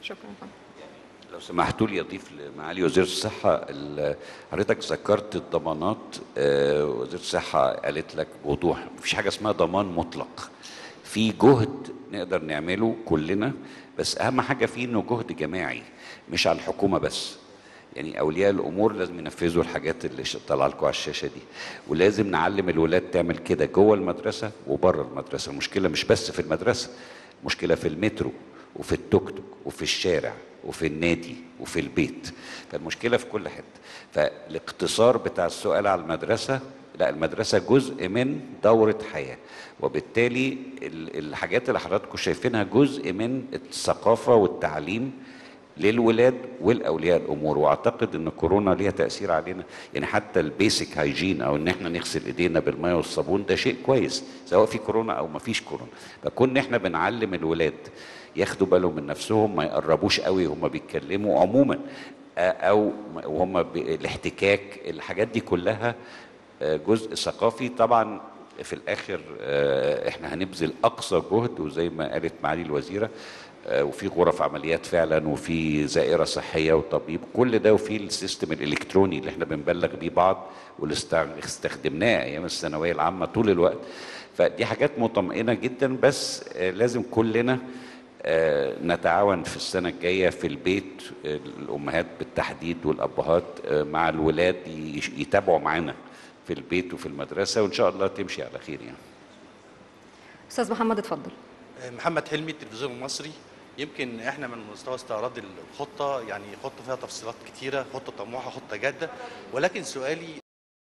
شكرا. لو سمحتوا لي اضيف لمعالي وزير الصحه حضرتك ذكرت الضمانات. وزير الصحه قالت لك بوضوح مفيش حاجه اسمها ضمان مطلق، في جهد نقدر نعمله كلنا، بس اهم حاجه فيه انه جهد جماعي مش على الحكومه بس. يعني اولياء الامور لازم ينفذوا الحاجات اللي طالعه لكم على الشاشه دي، ولازم نعلم الولاد تعمل كده جوه المدرسه وبره المدرسه. المشكله مش بس في المدرسه، مشكله في المترو وفي التوك توك وفي الشارع وفي النادي وفي البيت، فالمشكله في كل حته. فالاقتصار بتاع السؤال على المدرسه، لا، المدرسه جزء من دوره حياه، وبالتالي الحاجات اللي حضراتكم شايفينها جزء من الثقافه والتعليم للولاد والاولياء الامور. واعتقد ان كورونا ليها تاثير علينا، يعني حتى البيسك هايجين او ان احنا نغسل ايدينا بالماء والصابون ده شيء كويس سواء في كورونا او ما فيش كورونا. فكون احنا بنعلم الولاد ياخدوا بالهم من نفسهم، ما يقربوش قوي هم بيتكلموا عموما، او وهم الاحتكاك، الحاجات دي كلها جزء ثقافي. طبعا في الاخر احنا هنبذل اقصى جهد، وزي ما قالت معالي الوزيره وفي غرف عمليات فعلا وفي زائره صحيه وطبيب، كل ده، وفي السيستم الالكتروني اللي احنا بنبلغ بيه بعض واللي استخدمناه ايام الثانويه العامه طول الوقت. فدي حاجات مطمئنه جدا، بس لازم كلنا نتعاون في السنه الجايه في البيت، الامهات بالتحديد والابهات مع الولاد يتابعوا معانا في البيت وفي المدرسه، وان شاء الله تمشي على خير يعني. استاذ محمد اتفضل. محمد حلمي، التلفزيون المصري. يمكن احنا من مستوى استعراض الخطه يعني خطه فيها تفصيلات كتيره، خطه طموحه، خطه جاده، ولكن سؤالي